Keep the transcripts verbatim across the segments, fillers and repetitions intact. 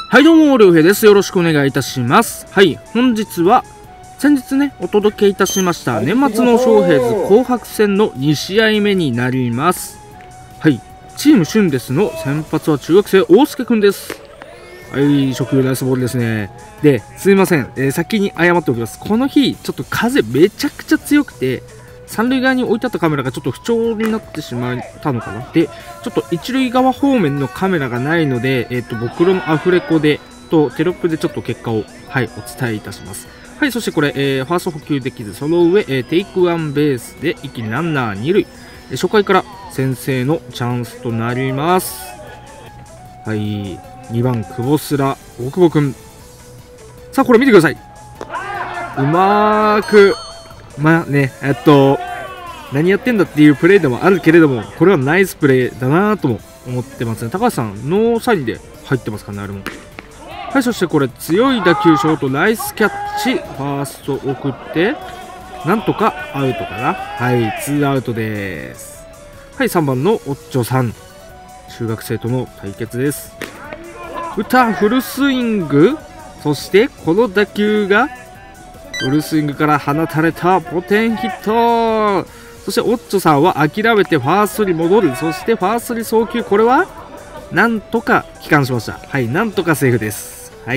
はいどうも、りょうへいです。よろしくお願いいたします。はい、本日は、先日ね、お届けいたしました、年末の翔平図紅白戦のに試合目になります。はい、チームシュンデスの先発は中学生、大輔くんです。はい、初球ナイスボールですね。で、すいません、えー、先に謝っておきます。この日、ちょっと風めちゃくちゃ強くて、三塁側に置いてあったカメラがちょっと不調になってしまったのかな。で、ちょっと一塁側方面のカメラがないので、えっと、僕のアフレコで、とテロップでちょっと結果を、はい、お伝えいたします。はい、そしてこれ、えー、ファースト補給できず、その上、えー、テイクワンベースで一気にランナー二塁。えー、初回から先制のチャンスとなります。はい、にばん、久保すら、大久保くん。さあ、これ見てください。うまーく、まあね、えっと、何やってんだっていうプレーでもあるけれども、これはナイスプレーだなとも思ってますね。高橋さん、ノーサインで入ってますかね、あれも。はい、そしてこれ、強い打球、ショート、ナイスキャッチ、ファースト送って、なんとかアウトかな。はい、ツーアウトです。はい、さんばんのオッチョさん。中学生との対決です。打ったフルスイング、そしてこの打球が、フルスイングから放たれたポテンヒット。そしてオッチョさんは諦めてファーストに戻る。そしてファーストに送球。これはなんとか帰還しました。はい、なんとかセーフです。はい、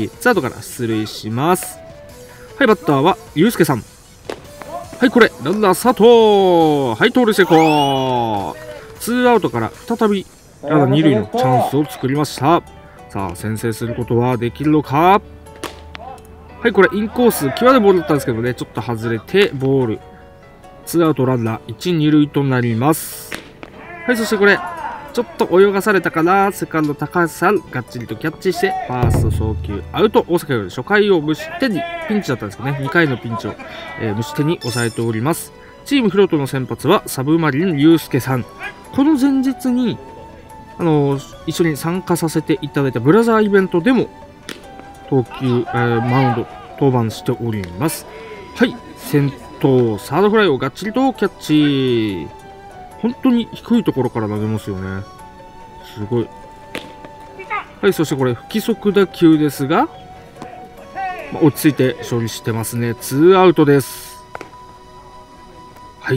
ツーアウトから出塁します。はい、バッターはユうスケさん。はい、これランナー佐藤。はい、盗塁成功。ツーアウトから再びランナー二塁のチャンスを作りました。さあ、先制することはできるのか。はい、これインコース、際どいボールだったんですけどね、ちょっと外れて、ボール。ツーアウトランナーいち、に塁となります。はい、そしてこれ、ちょっと泳がされたかな、セカンド高橋さん、がっちりとキャッチして、ファースト送球、アウト、大阪より初回を無失点に、ピンチだったんですけどね、にかいのピンチを、えー、無失点に抑えております。チームヒロトの先発は、サブマリンユうスケさん。この前日に、あのー、一緒に参加させていただいたブラザーイベントでも、投球、えー、マウンド登板しております。はい、先頭サードフライをがっちりとキャッチ。本当に低いところから投げますよね。すごい。はい、そしてこれ不規則打球ですが、まあ、落ち着いて処理してますね。ツーアウトです。はい、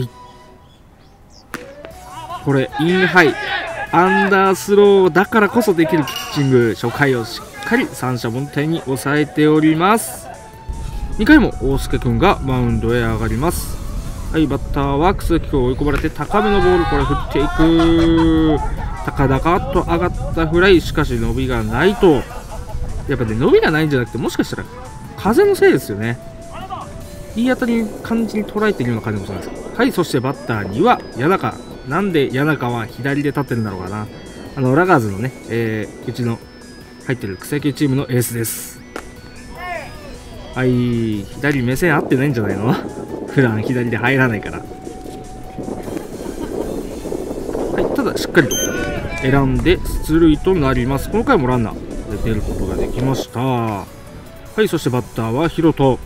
これインハイアンダースローだからこそできるピッチング。初回をしっかり三者凡退に抑えております。にかいも大輔くんがマウンドへ上がります。はい、バッターは楠木君追い込まれて高めのボール、これ振っていく。高々と上がったフライ、しかし伸びがないと。やっぱね、伸びがないんじゃなくて、もしかしたら風のせいですよね。いい当たりに感じに捉えているような感じもするんです。はい、そしてバッターには谷中。なんで谷中は左で立ってるんだろうかな。あのラガーズのね、えー、うちの入ってる草野球チームのエースです。はい、左目線合ってないんじゃないの普段左で入らないから。はい、ただしっかりと選んで出塁となります。この回もランナーで出ることができました。はい、そしてバッターはヒロト。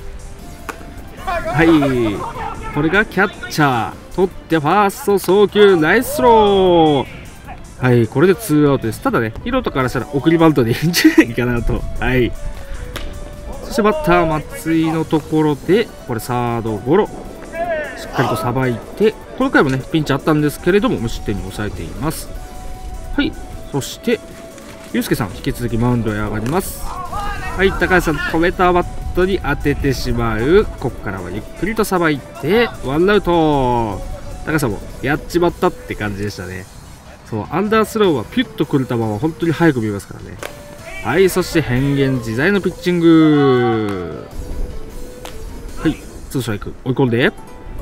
はい、これがキャッチャー取ってファースト送球、ナイススロー。はい、これでツーアウトです。ただね、ヒロトからしたら送りバントでいいんじゃないかなと。はい、そしてバッター松井のところで、これサードゴロ、しっかりとさばいて、この回もね、ピンチあったんですけれども、無失点に抑えています。はい、そして、ユうスケさん、引き続きマウンドへ上がります。はい、高橋さん、止めたバットに当ててしまう。ここからはゆっくりとさばいて、ワンアウト。高橋さんも、やっちまったって感じでしたね。そう、アンダースローはピュッとくる球は本当に速く見えますからね。はい、そして変幻自在のピッチング。はい、ツーストライク追い込んで、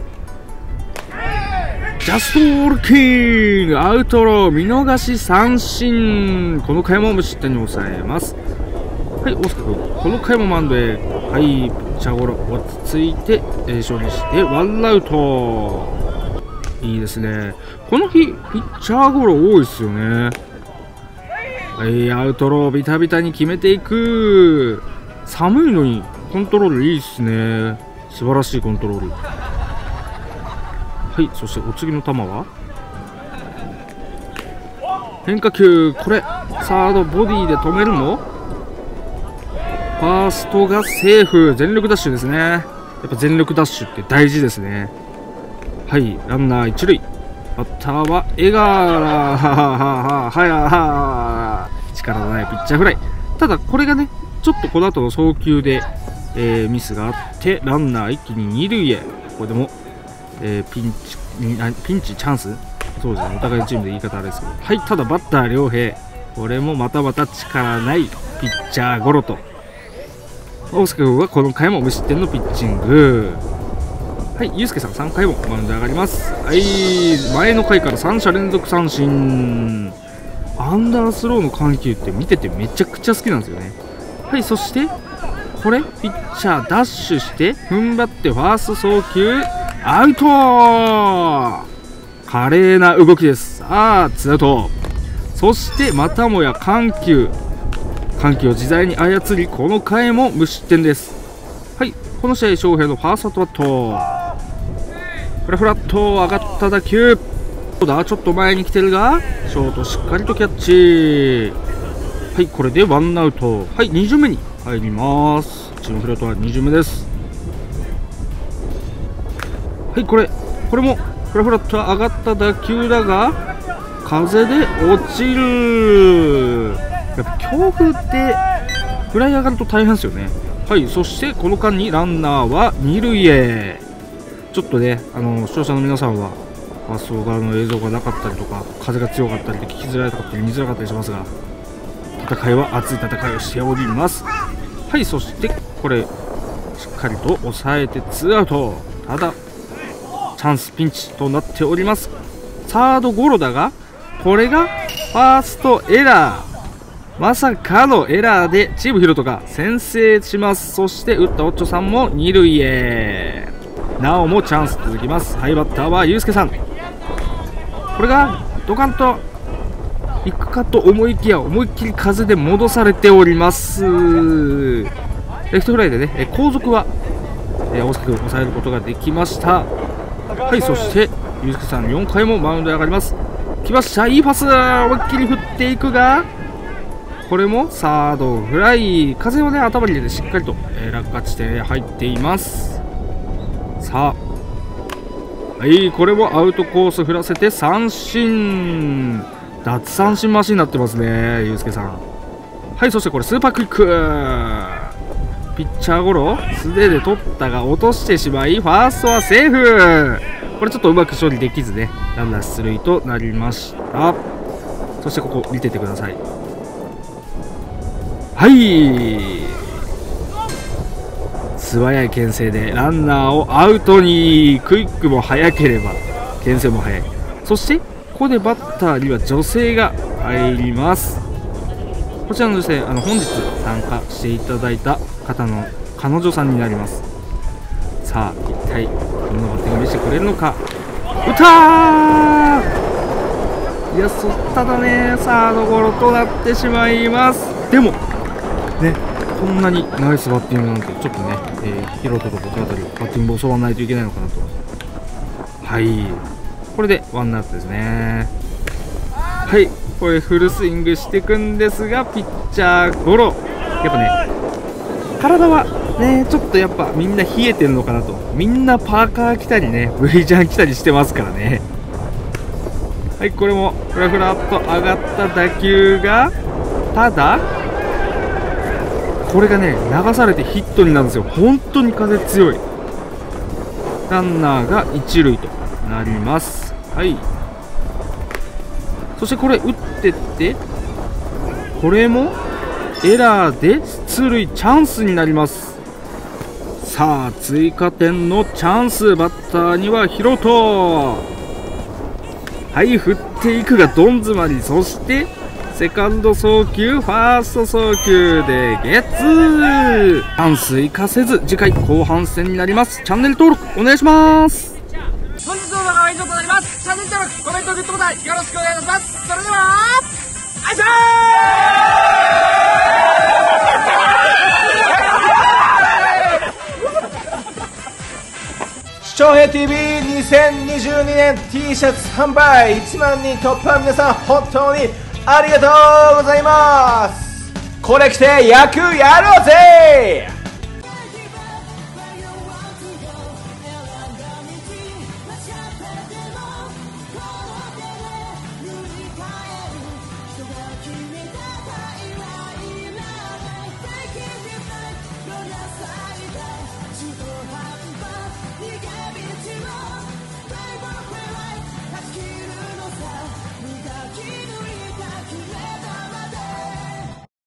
ジャストオールキング、アウトロー、見逃し三振。この回も無失点に抑えます。はい、大輔君、この回もマウンドへ。はい、ピッチャーゴロ、落ち着いて、えー、勝利してワンアウト。いいですね。この日、ピッチャーゴロ多いですよね。はい、アウトロービタビタに決めていく。寒いのにコントロールいいっすね。素晴らしいコントロール。はい、そしてお次の球は変化球、これサードボディで止めるのファーストがセーフ。全力ダッシュですね。やっぱ全力ダッシュって大事ですね。はい、ランナー一塁。バッターは江川。ははははやは力のないピッチャーフライ。ただこれがね、ちょっとこの後の送球で、えー、ミスがあってランナー一気に二塁へ。これでも、えー、ピンチピンチチャンス、そうですね、お互いのチームで言い方あれですけど、はい、ただバッター良平、これもまたまた力ないピッチャーゴロと、大輔君はこの回も無失点のピッチング。はい、ユースケさんさんかいもマウンド上がります。はい、前の回からさん者連続三振。アンダースローの緩急って見ててめちゃくちゃ好きなんですよね。はい、そしてこれピッチャーダッシュして踏ん張ってファースト送球アウト。華麗な動きです。さあツーアウト。そしてまたもや緩急緩急を自在に操り、この回も無失点です。はい、この試合翔平のファーストバット、フラフラッと上がった打球、どうだ、ちょっと前に来てるがショートしっかりとキャッチ。はい、これでワンアウト。はい、に巡目に入ります。チームフラットはに巡目です。はい、これこれもフラフラッと上がった打球だが風で落ちる。やっぱ強風ってフライ上がると大変ですよね。はい、そしてこの間にランナーは二塁へ。ちょっとね、あの視聴者の皆さんはファースト側の映像がなかったりとか風が強かったりで聞きづらかったり見づらかったりしますが、戦いは熱い戦いをしております。はい、そしてこれしっかりと抑えてツーアウト。ただチャンスピンチとなっております。サードゴロだがこれがファーストエラー、まさかのエラーでチームヒロトが先制します。そして打ったオッチョさんも二塁へ。なおもチャンス続きます。ハイバッターはユースケさん。これがドカンといくかと思いきや思いっきり風で戻されております。レフトフライでね、後続は大輔君抑えることができました。はい、そしてユースケさんよんかいもマウンド上がります。来ました、いいパス、思いっきり振っていくがこれもサードフライ。風をね頭に入れてしっかりと、えー、落下地点へ入っています。さあ、はい、これもアウトコース振らせて三振。奪三振マシンになってますね、ユースケさん。はい、そしてこれスーパークイックピッチャーゴロ素手で取ったが落としてしまいファーストはセーフ。これちょっとうまく処理できずね、ランナー出塁となりました。そしてここ見ててください。はい、素早い牽制でランナーをアウトに。クイックも速ければ牽制も速い。そしてここでバッターには女性が入ります。こちらの女性、あの本日参加していただいた方の彼女さんになります。さあ一体どんなバッティング見せてくれるのか。打ったー。いや、そただねサードゴロとなってしまいます。でもね、こんなにナイスバッティングなんてちょっとね、えー、ヒロトと僕あたりバッティングを教わらないといけないのかなと。はい、これでワンアウトですね。はい、これフルスイングしていくんですがピッチャーゴロ。やっぱね体はねちょっとやっぱみんな冷えてるのかなと。みんなパーカー着たりね V ジャン着たりしてますからね。はい、これもフラフラっと上がった打球がただこれがね流されてヒットになるんですよ。本当に風強い。ランナーが一塁となります。はい、そしてこれ打ってってこれもエラーで出塁チャンスになります。さあ追加点のチャンス、バッターにはヒロト。はい、振っていくがどん詰まり。そしてセカンド送球ファースト送球でゲッツー。チャンス生かせず次回後半戦になります。チャンネル登録お願いします。 本日の動画は以上となります。チャンネル登録コメントグッドボタンよろしくお願いします。それではあいしょー。視聴平 ティーブイにせんにじゅうにねん T シャツ販売いちまんにん突破、皆さん本当にありがとうございます。 これ着て野球やろうぜ。